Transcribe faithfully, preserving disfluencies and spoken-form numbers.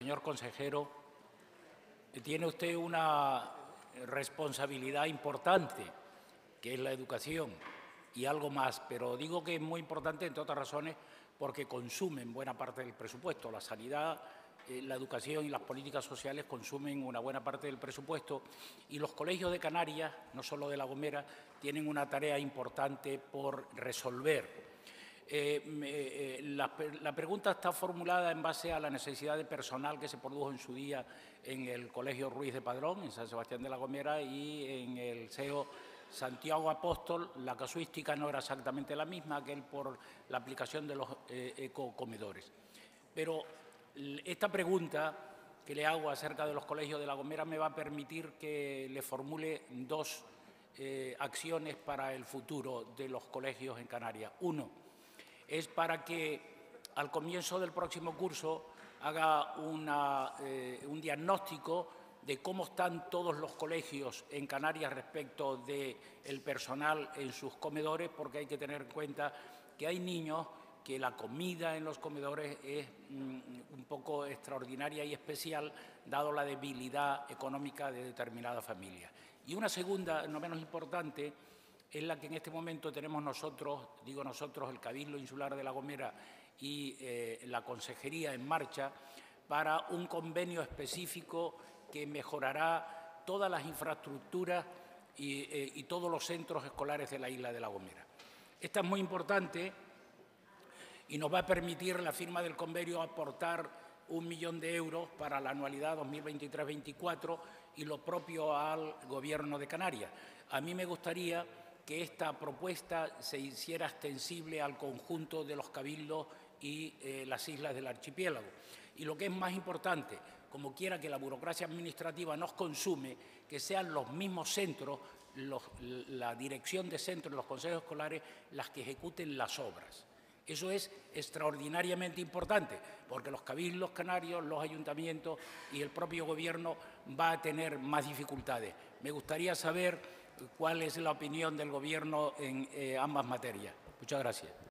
señor consejero, tiene usted una responsabilidad importante, que es la educación, y algo más, pero digo que es muy importante, entre otras razones, porque consumen buena parte del presupuesto. La sanidad, eh, la educación y las políticas sociales consumen una buena parte del presupuesto, y los colegios de Canarias, no solo de La Gomera, tienen una tarea importante por resolver. Eh, eh, la, la pregunta está formulada en base a la necesidad de personal que se produjo en su día en el Colegio Ruiz de Padrón, en San Sebastián de La Gomera, y en el C E O Santiago Apóstol. La casuística no era exactamente la misma, aquel por la aplicación de los eh, ecocomedores. Pero esta pregunta que le hago acerca de los colegios de La Gomera me va a permitir que le formule dos eh, acciones para el futuro de los colegios en Canarias. Uno, es para que al comienzo del próximo curso haga una, eh, un diagnóstico de cómo están todos los colegios en Canarias respecto del personal en sus comedores, porque hay que tener en cuenta que hay niños que la comida en los comedores es mm, un poco extraordinaria y especial, dado la debilidad económica de determinadas familias. Y una segunda, no menos importante, es la que en este momento tenemos nosotros, digo nosotros, el Cabildo Insular de La Gomera y eh, la Consejería en marcha, para un convenio específico que mejorará todas las infraestructuras y, eh, y todos los centros escolares de la isla de La Gomera. Esta es muy importante y nos va a permitir la firma del convenio aportar un millón de euros para la anualidad dos mil veintitrés veinticuatro y lo propio al Gobierno de Canarias. A mí me gustaría que esta propuesta se hiciera extensible al conjunto de los cabildos y eh, las islas del archipiélago. Y lo que es más importante, como quiera que la burocracia administrativa nos consume, que sean los mismos centros, los, la dirección de centros, los consejos escolares, las que ejecuten las obras. Eso es extraordinariamente importante, porque los cabildos canarios, los ayuntamientos y el propio Gobierno va a tener más dificultades. Me gustaría saber cuál es la opinión del Gobierno en eh, ambas materias. Muchas gracias.